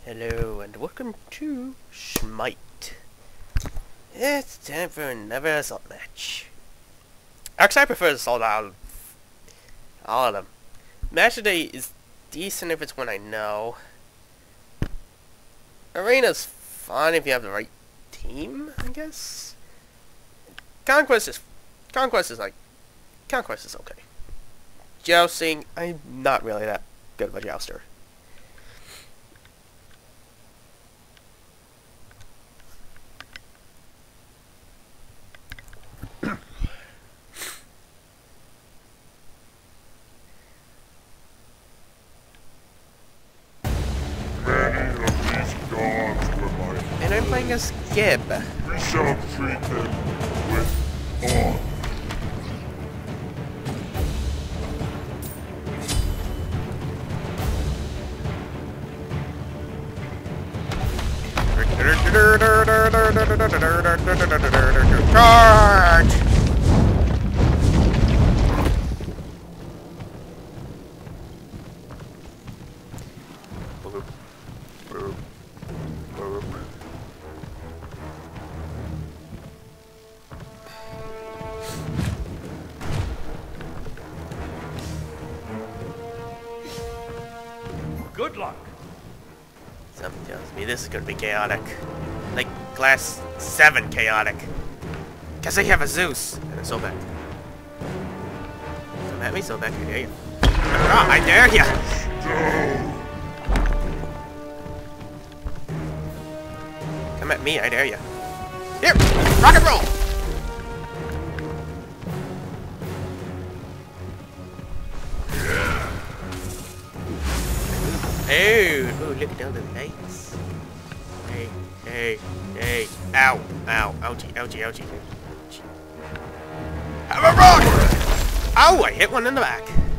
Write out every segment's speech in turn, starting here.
Hello and welcome to Smite. It's time for another assault match. Actually, I prefer assault out of all of them. Match today is decent if it's one I know. Arena's fun if you have the right team, I guess. Conquest is okay. Jousting, I'm not really that good of a jouster. And I'm playing as Gib. We shall treat them with honor. Charge! Good luck. Something tells me this is gonna be chaotic. Like Glass 7 chaotic. Guess I have a Zeus and a Sobek. Come at me, Sobek, I dare you. Ah, I dare ya! Come at me, I dare ya. Here! Rock and roll! Oh, look at all the lights. Hey. Ow, ouchie. Have a rock! Ow, I hit one in the back.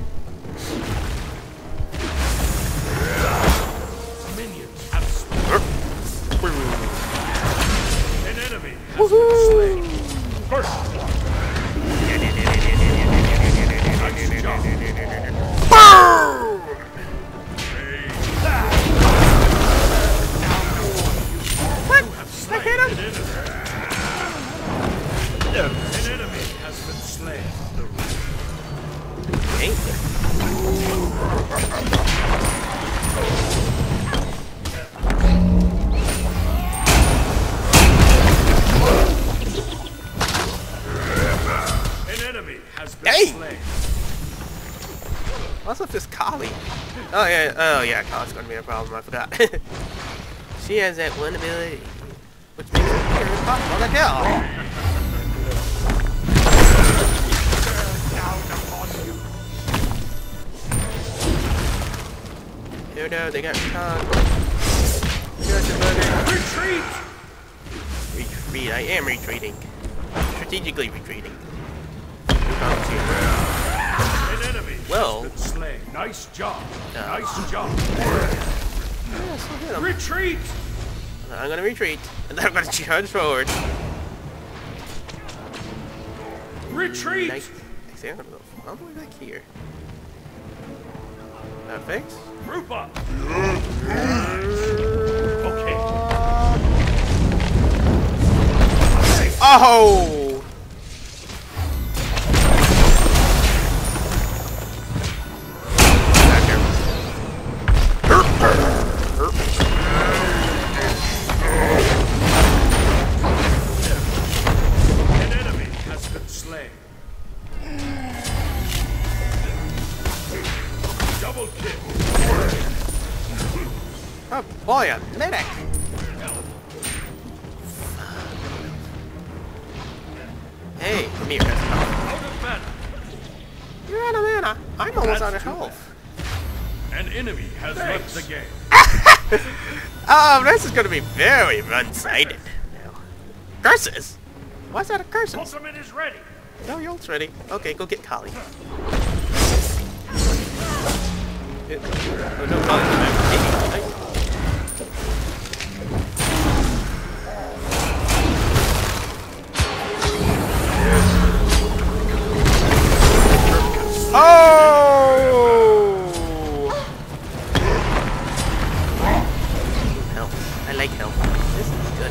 Minions have slain. An enemy has been slain. First blood. Nice job. Boom! I hit him! An enemy has been slain. Ain't An enemy has been slain. What's up this Kali? Oh yeah, Kali's gonna be a problem, I forgot. She has that one ability, which makes it very impossible to kill. Oh no, they got Kong. Retreat! Retreat, I am retreating. Strategically retreating. An enemy Well. has been slain. Nice job. Nice job. Yeah, so hit him. Retreat! I'm gonna retreat, and then I'm gonna charge forward. Retreat! Nice. Actually, I'm gonna go all the way back here. That fix? Group up. Okay. Oh! An enemy has been slain. Double kill. Oh boy, a medic! Hey, come here. Out of battle. You're out of mana. I'm almost out of health. An enemy has left the game. Oh, this is gonna be very one-sided now. Curses? Why's that a curse? Ultimate is ready. No, your ult's ready. Okay, go get Kali. Oh, no, Kali's back. Oh! Spike health. This is good.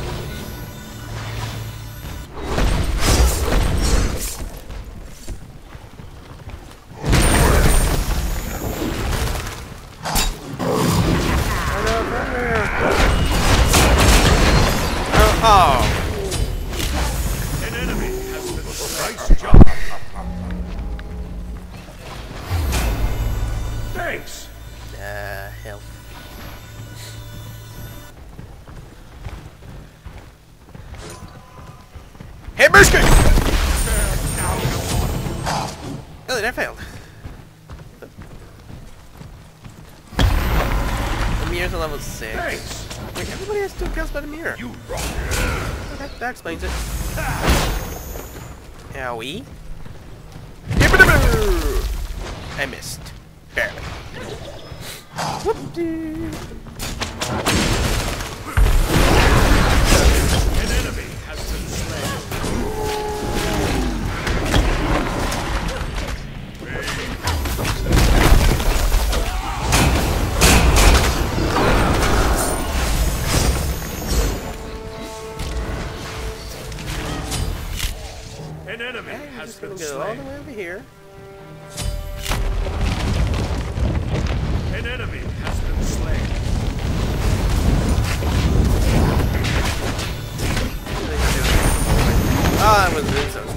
Oh. An enemy has been nice job. Thanks. Health. Hey, Biscuit! Oh, that failed. The mirror's on level 6. Thanks. Wait, everybody has 2 kills by the mirror. You rock. Oh, that explains it. Owie. I missed. Barely. Whoop-dee. An enemy has been slain. An enemy has Just gonna been go all the slain. way over here. An enemy has been slain. Ah, I was doing so.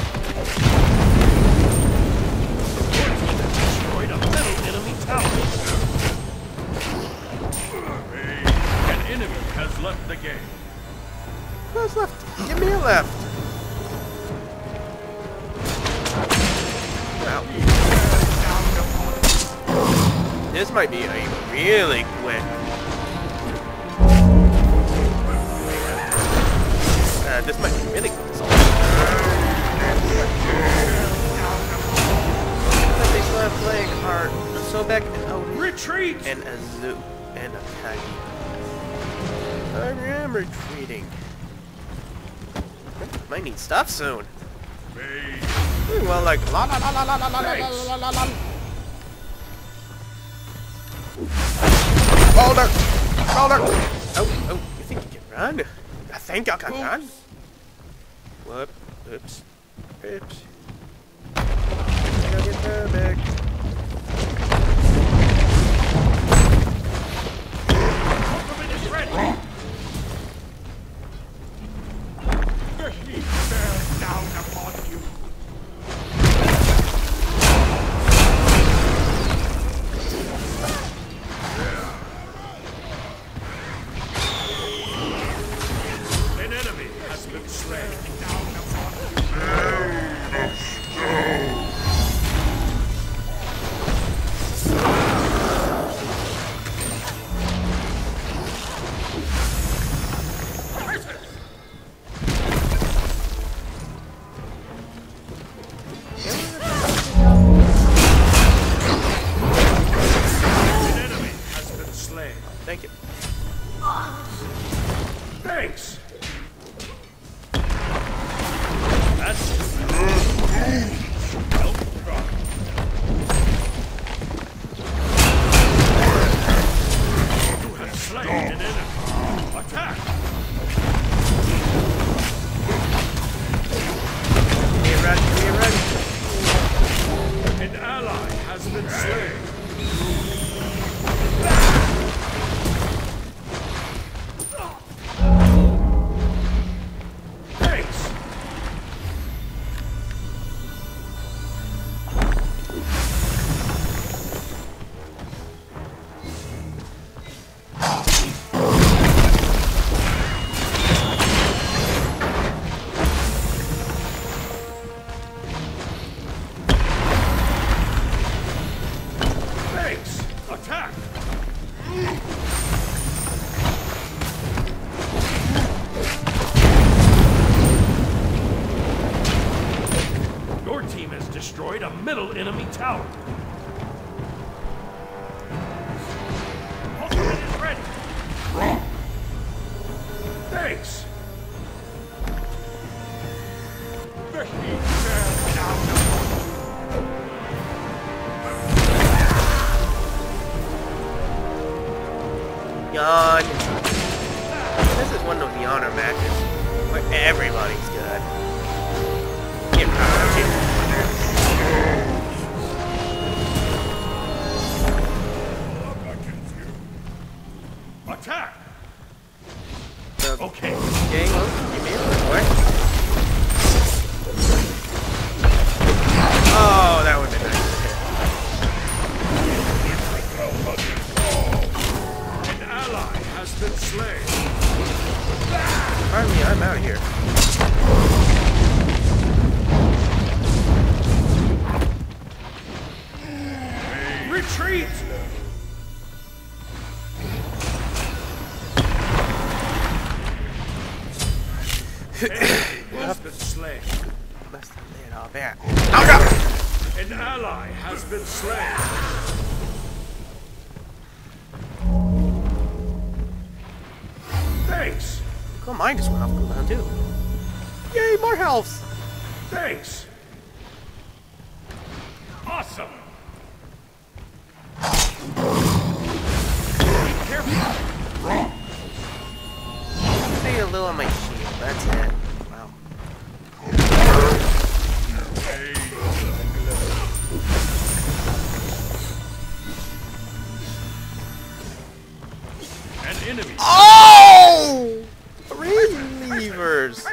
Destroyed a middle enemy tower. An enemy has left the game. Who's left? Give me a left. Wow. This might be a really quick. This might be really quick. This all. But they still have playing are Sobek and Odin Retreat! and Azu and Akagi. I am retreating. Might need stuff soon. Well, like la la la la la la la la la la la. Boulder! Boulder! Oh, oh, you think you can run? I think I can run. Whoop, oops, oops. I gotta get her back. Ultimate is ready! He bears down upon you. An enemy has been slain. Down upon you. An enemy has been slain. Thank you. Thanks. That's help drop. You have slain an enemy. Attack! Be ready, be ready. An ally has been slain. Thanks. Thanks. Attack. Your team has destroyed a middle enemy tower. Ultimate is ready. Thanks. The heat bears down upon you. Yawn. This is one of the honor matches where everybody's good. Get out Attack! Okay. Okay, well, you made it work. Oh, that would have been nice. An ally has been slain. Pardon me, I'm out of here. Retreat! Has been slain. Must have laid all there. Oh no! An ally has been slain. Thanks. Cool, mine just went off cooldown too. Yay, more health! Thanks. Awesome. Be careful. Stay a little on my shield, that's it. Wow. An enemy. Oh! 3 levers!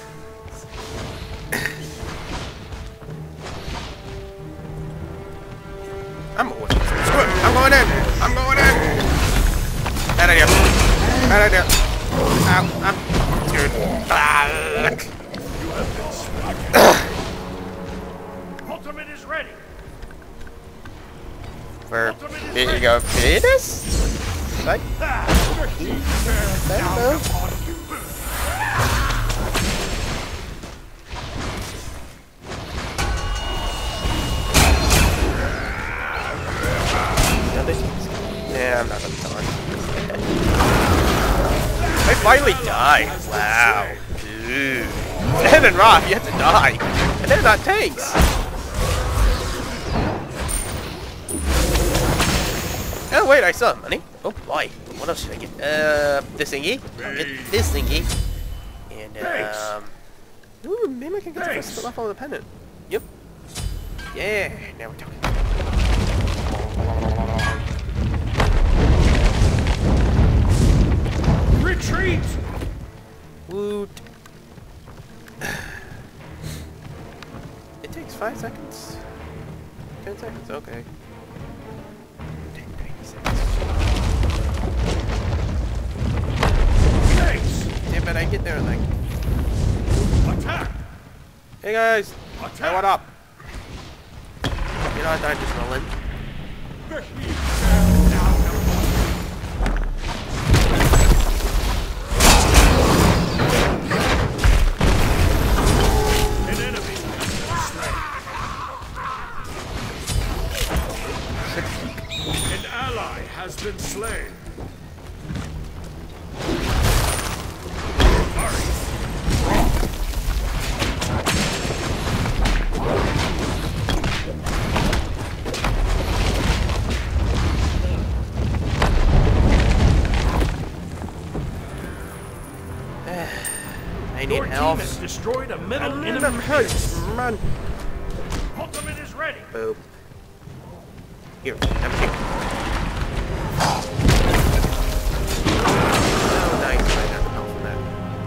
I'm going in. Screw it! I'm going in! I'm going in! Bad idea. Bad idea. Ow, I'm scared. Ultimate is ready. Where did you go? Fetus? Like? Yeah, I'm not gonna tell him. I finally died. Wow. Dude. Ed and Rob, you have to die. And they're not tanks. Oh wait, I saw money. Oh boy. What else should I get? This thingy. I'll get this thingy. And ooh, maybe I can get the first level of the pendant. Yep. Yeah, now we're talking. Retreat! Woot. It takes 5 seconds. 10 seconds, okay. 20 seconds. Thanks! Yeah, but I get there in like... Attack! Hey guys! Attack! Hey, what up? You know, I thought I'd just roll in. An enemy An ally has been slain. I need Your help. team has destroyed a middle enemy Them hurts, base. man. Ultimate is ready. Boop. Here, I'm here. Oh, nice. I got the help from that.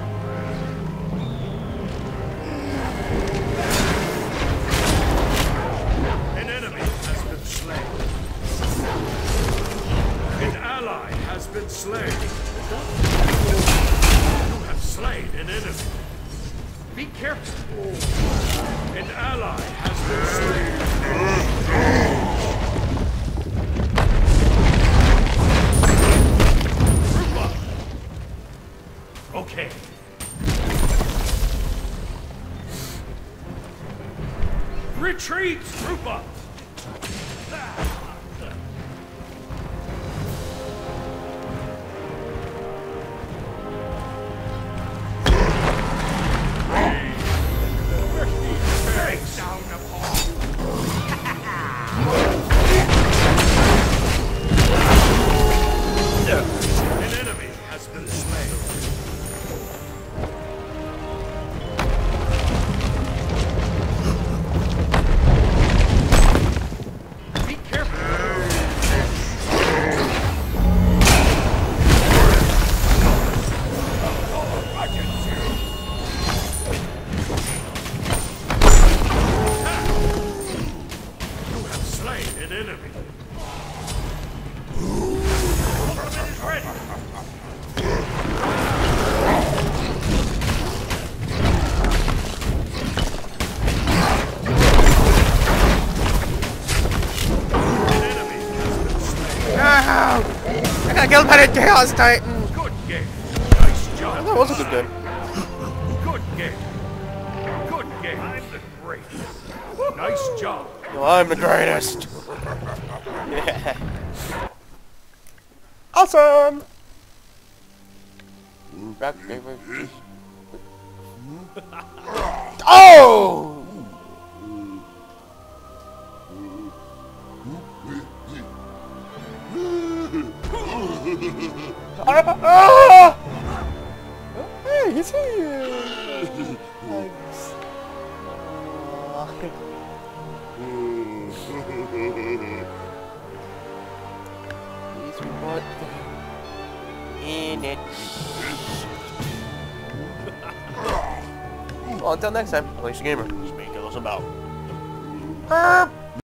An enemy has been slain. An ally has been slain. You have slain an enemy. Be careful. An ally has been slain. Group up. Okay. Retreat! Group up! Thanks. Down An enemy has been slain. I got killed by the Chaos Titan! Good game. Nice job. That was a good game. Good game. Good game. I'm the greatest. Nice job. Well, I'm the greatest. Yeah. Awesome! Oh! Ah! Hey, he's here! Thanks. Please report in it. Well, until next time, Alicia Gamer. Speak to us about.